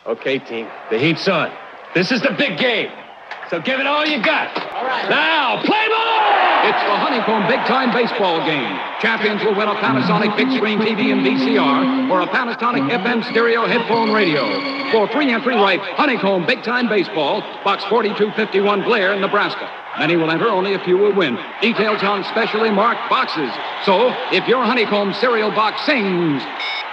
Okay, team. The heat's on. This is the big game. So give it all you got. All right. Now, play ball! It's the Honeycomb big-time baseball game. Champions will win a Panasonic big-screen TV and VCR or a Panasonic FM stereo headphone radio. For free entry, write Honeycomb big-time baseball, Box 4251, Blair, Nebraska. Many will enter, only a few will win. Details on specially marked boxes. So, if your Honeycomb cereal box sings...